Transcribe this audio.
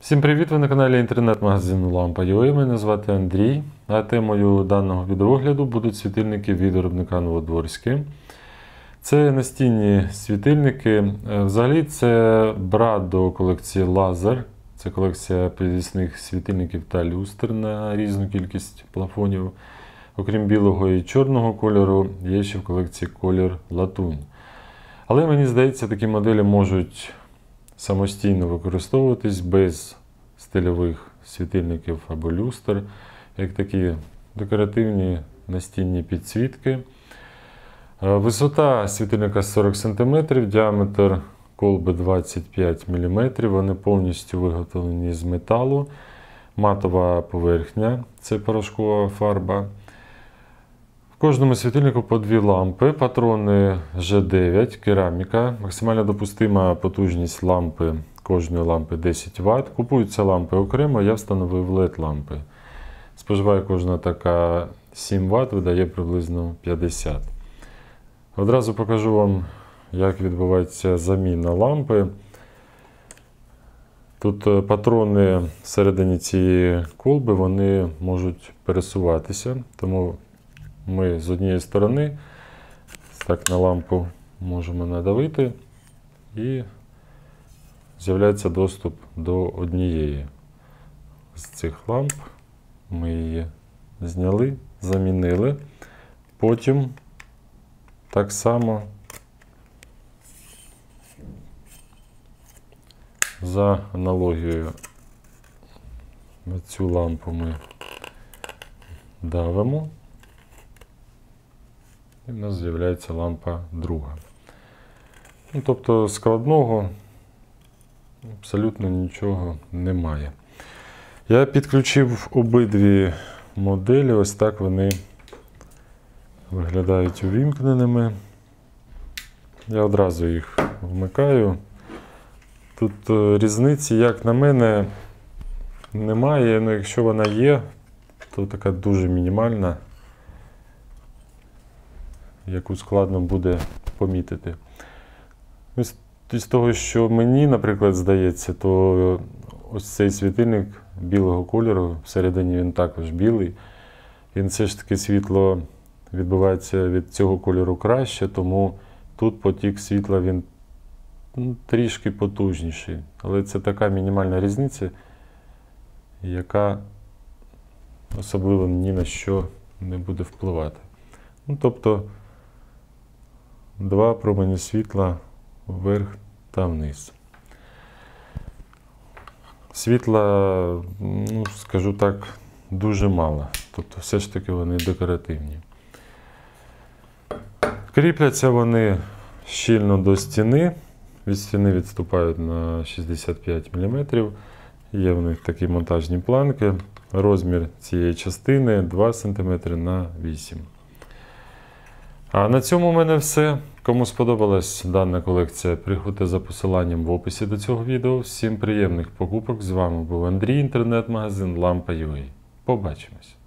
Всім привіт! Ви на каналі інтернет-магазину Lampa.ua. Мене звати Андрій, а темою даного відеогляду будуть світильники від виробника Новодворське. Це настінні світильники. Взагалі це брат до колекції Лазер. Це колекція підвісних світильників та люстр на різну кількість плафонів. Окрім білого і чорного кольору, є ще в колекції колір латунь. Але мені здається, такі моделі можуть самостійно використовуватись без стильових світильників або люстр, як такі декоративні настінні підсвітки. Висота світильника 40 см, діаметр колби 25 мм, вони повністю виготовлені з металу, матова поверхня, це порошкова фарба. В кожному світильнику по дві лампи, патрони G9, кераміка, максимально допустима потужність лампи, кожної лампи 10 Вт. Купуються лампи окремо, я встановив LED-лампи. Споживає кожна така 7 Вт, видає приблизно 50. Одразу покажу вам, як відбувається заміна лампи. Тут патрони всередині цієї колби, вони можуть пересуватися, тому ми з однієї сторони так на лампу можемо надавити і з'являється доступ до однієї з цих ламп. Ми її зняли, замінили. Потім так само за аналогією на цю лампу ми давимо. І в нас з'являється лампа друга. Тобто складного абсолютно нічого немає. Я підключив обидві моделі, ось так вони виглядають увімкненими. Я одразу їх вмикаю. Тут різниці, як на мене, немає, але якщо вона є, то така дуже мінімальна, яку складно буде помітити. З того, що мені, наприклад, здається, то ось цей світильник білого кольору, всередині він також білий, він все ж таки світло відбувається від цього кольору краще, тому тут потік світла він трішки потужніший. Але це така мінімальна різниця, яка особливо ні на що не буде впливати. Тобто два промені світла вверх та вниз. Світла, скажу так, дуже мало. Тобто все ж таки вони декоративні. Кріпляться вони щільно до стіни. Від стіни відступають на 65 мм. Є в них такі монтажні планки. Розмір цієї частини 2 см на 8 см. А на цьому у мене все. Кому сподобалась дана колекція, переходьте за посиланням в описі до цього відео. Всім приємних покупок. З вами був Андрій, інтернет-магазин Lampa.ua. Побачимось!